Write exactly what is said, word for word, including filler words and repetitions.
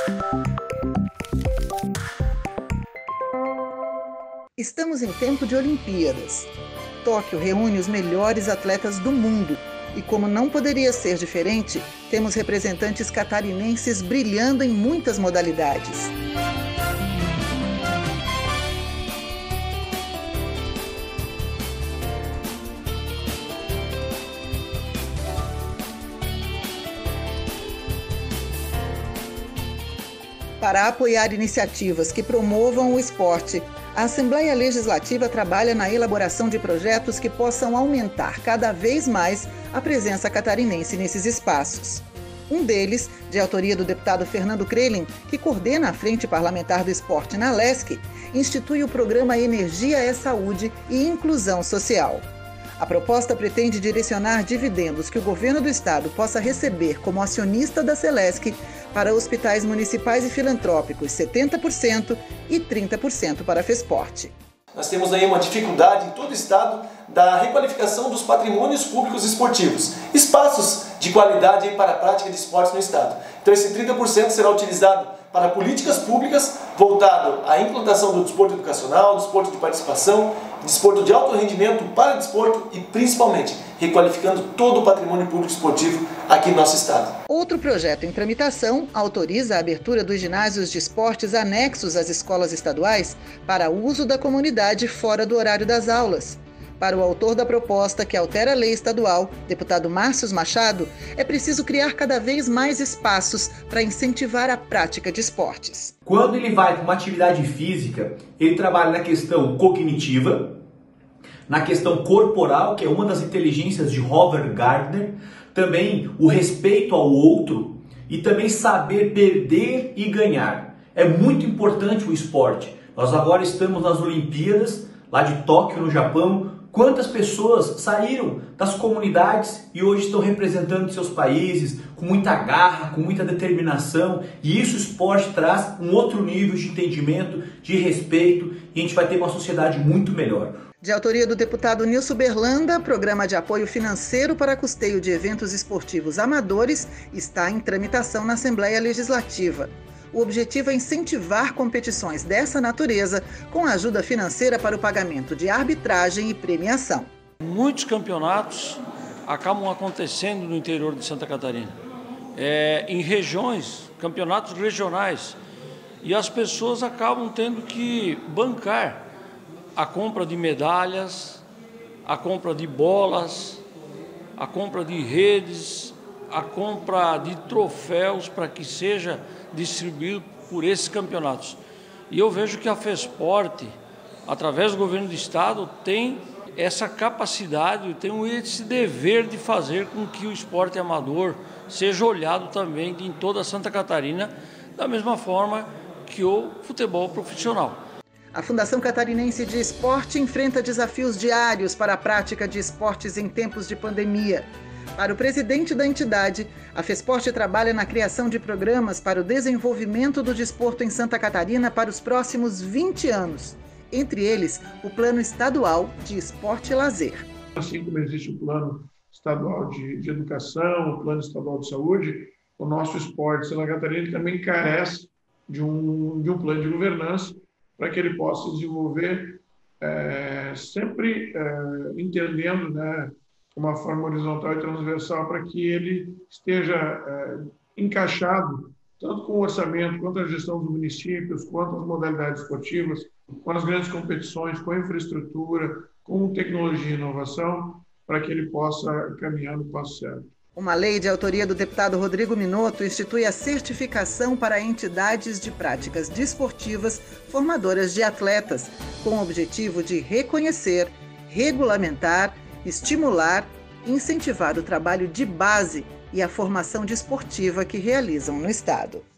Estamos em tempo de Olimpíadas. Tóquio reúne os melhores atletas do mundo e, como não poderia ser diferente, temos representantes catarinenses brilhando em muitas modalidades. Para apoiar iniciativas que promovam o esporte, a Assembleia Legislativa trabalha na elaboração de projetos que possam aumentar cada vez mais a presença catarinense nesses espaços. Um deles, de autoria do deputado Fernando Krelin, que coordena a Frente Parlamentar do Esporte na Lesc, institui o programa Energia é Saúde e Inclusão Social. A proposta pretende direcionar dividendos que o governo do estado possa receber como acionista da Celesc para hospitais municipais e filantrópicos, setenta por cento, e trinta por cento para a FESPORT. Nós temos aí uma dificuldade em todo o estado da requalificação dos patrimônios públicos esportivos, espaços de qualidade aí para a prática de esportes no estado. Então esse trinta por cento será utilizado para políticas públicas voltado à implantação do desporto educacional, do desporto de participação, desporto de alto rendimento, para desporto e principalmente requalificando todo o patrimônio público esportivo aqui no nosso estado. Outro projeto em tramitação autoriza a abertura dos ginásios de esportes anexos às escolas estaduais para uso da comunidade fora do horário das aulas. Para o autor da proposta, que altera a lei estadual, deputado Márcio Machado, é preciso criar cada vez mais espaços para incentivar a prática de esportes. Quando ele vai para uma atividade física, ele trabalha na questão cognitiva, na questão corporal, que é uma das inteligências de Howard Gardner, também o respeito ao outro e também saber perder e ganhar. É muito importante o esporte. Nós agora estamos nas Olimpíadas, lá de Tóquio, no Japão. Quantas pessoas saíram das comunidades e hoje estão representando seus países com muita garra, com muita determinação, e isso o esporte traz um outro nível de entendimento, de respeito, e a gente vai ter uma sociedade muito melhor. De autoria do deputado Nilson Berlanda, programa de apoio financeiro para custeio de eventos esportivos amadores está em tramitação na Assembleia Legislativa. O objetivo é incentivar competições dessa natureza com ajuda financeira para o pagamento de arbitragem e premiação. Muitos campeonatos acabam acontecendo no interior de Santa Catarina, é, em regiões, campeonatos regionais, e as pessoas acabam tendo que bancar a compra de medalhas, a compra de bolas, a compra de redes, a compra de troféus para que seja distribuído por esses campeonatos. E eu vejo que a FESPORT, através do governo do estado, tem essa capacidade, tem esse dever de fazer com que o esporte amador seja olhado também em toda Santa Catarina, da mesma forma que o futebol profissional. A Fundação Catarinense de Esporte enfrenta desafios diários para a prática de esportes em tempos de pandemia. Para o presidente da entidade, a FESPORT trabalha na criação de programas para o desenvolvimento do desporto em Santa Catarina para os próximos vinte anos. Entre eles, o Plano Estadual de Esporte e Lazer. Assim como existe o Plano Estadual de, de Educação, o Plano Estadual de Saúde, o nosso esporte em Santa Catarina também carece de um, de um plano de governança para que ele possa desenvolver é, sempre é, entendendo, né, uma forma horizontal e transversal para que ele esteja é, encaixado tanto com o orçamento, quanto a gestão dos municípios, quanto as modalidades esportivas, com as grandes competições, com a infraestrutura, com tecnologia e inovação, para que ele possa caminhar no passo certo. Uma lei de autoria do deputado Rodrigo Minotto institui a certificação para entidades de práticas desportivas formadoras de atletas, com o objetivo de reconhecer, regulamentar, estimular e incentivar o trabalho de base e a formação desportiva que realizam no estado.